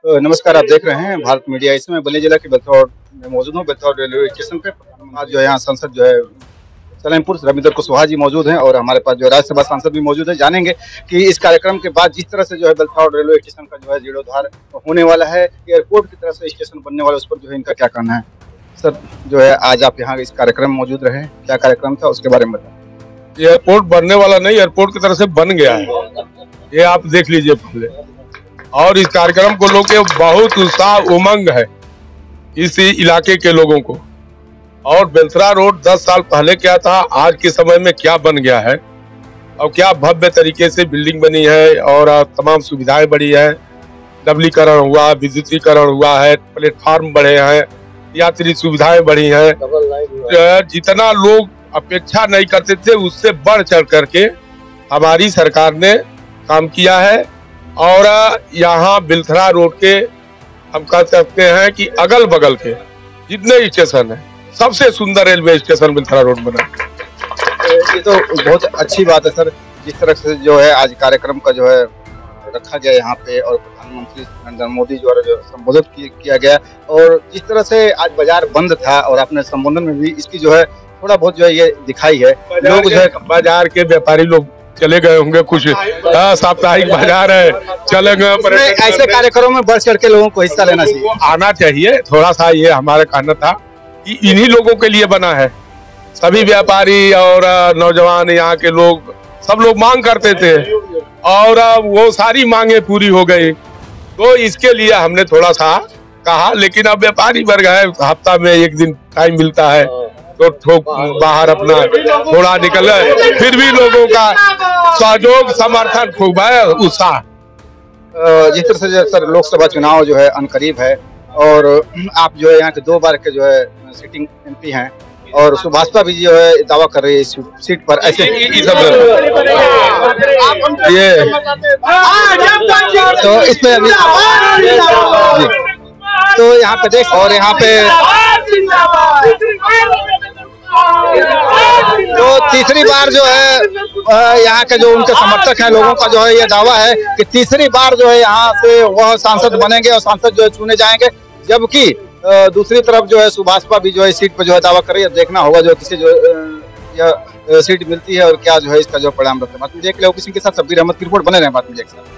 नमस्कार, आप देख रहे हैं भारत मीडिया। इसमें बलिया जिला के बेलथौर में मौजूद हूँ। बेलथौर रेलवे स्टेशन पे आज जो है यहाँ सांसद जो है सलेमपुर रविंद्र कुशवाहा जी मौजूद हैं और हमारे पास जो राज्यसभा सांसद भी मौजूद है। जानेंगे कि इस कार्यक्रम के बाद जिस तरह से जो है बेलथौर रेलवे स्टेशन का जो है जीर्णोद्धार होने वाला है, एयरपोर्ट की तरह से स्टेशन बनने वाला, उस पर जो है इनका क्या कहना है। सर जो है आज आप यहाँ इस कार्यक्रम में मौजूद रहे, क्या कार्यक्रम था उसके बारे में बताएं। एयरपोर्ट बनने वाला नहीं, एयरपोर्ट की तरह से बन गया है, ये आप देख लीजिए पहले। और इस कार्यक्रम को लोग के बहुत उत्साह उमंग है इस इलाके के लोगों को। और बेलसरा रोड 10 साल पहले क्या था, आज के समय में क्या बन गया है और क्या भव्य तरीके से बिल्डिंग बनी है और तमाम सुविधाएं बढ़ी है। डबलीकरण हुआ, विद्युतीकरण हुआ है, प्लेटफार्म बढ़े हैं, यात्री सुविधाएं बढ़ी हैं। जितना लोग अपेक्षा नहीं करते थे उससे बढ़ चढ़ करके हमारी सरकार ने काम किया है। और यहाँ बेलथरा रोड के हम कह सकते हैं कि अगल बगल के जितने स्टेशन है, सबसे सुंदर रेलवे स्टेशन बेलथरा रोड बना। ये तो बहुत अच्छी बात है सर, जिस तरह से जो है आज कार्यक्रम का जो है रखा गया यहाँ पे और प्रधानमंत्री नरेंद्र मोदी द्वारा जो संबोधित किया गया। और जिस तरह से आज बाजार बंद था और अपने संबोधन में भी इसकी जो है थोड़ा बहुत जो है ये दिखाई है। लोग जो है बाजार के व्यापारी लोग चले गए होंगे, कुछ साप्ताहिक बाजार है, चले गए। ऐसे कार्यक्रमों में बढ़ चढ़ के लोगों को हिस्सा लेना चाहिए, आना चाहिए। थोड़ा सा ये हमारा कहना था कि इन्हीं लोगों के लिए बना है। सभी व्यापारी और नौजवान यहाँ के लोग सब लोग मांग करते थे और वो सारी मांगे पूरी हो गई, तो इसके लिए हमने थोड़ा सा कहा। लेकिन अब व्यापारी वर्ग है, हफ्ता में एक दिन टाइम मिलता है तो ठोक बाहर अपना थोड़ा निकल, फिर भी लोगों का सहयोग समर्थन खूब है, उत्साह। जिस तरह से सर लोकसभा चुनाव जो है अनकरीब है और आप जो है यहाँ के 2 बार के जो है सिटिंग MP हैं और सुभाषपा भी जो है दावा कर रही है इस सीट पर। ऐसे ये तो इस पे तो यहाँ पे देख, और यहाँ पे तो तीसरी बार जो है यहाँ के जो उनके समर्थक हैं, लोगों का जो है ये दावा है कि तीसरी बार जो है यहाँ से वह सांसद बनेंगे और सांसद जो है चुने जाएंगे। जबकि दूसरी तरफ जो है सुभाषपा भी जो है सीट पर जो है दावा कर रही है। देखना होगा जो किसी जो यह सीट मिलती है और क्या जो है इसका जो परिणाम रहता है। बात में देख ले, के साथ शब्बीर अहमद की रिपोर्ट बने रहे बात में।